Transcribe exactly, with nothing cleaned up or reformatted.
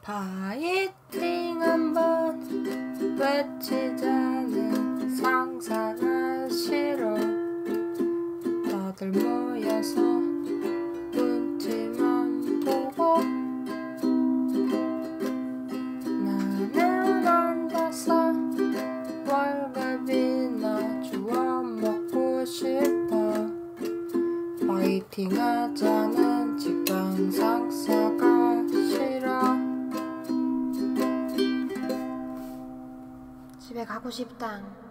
파이팅 한번 외치자는 상사가 싫어. 다들 모여서 눈치만 보고 나는 앉아서 월급이나 주워 먹고 싶어. 파이팅 하자는 직장 상사가 싫어. 집에 가고 싶다.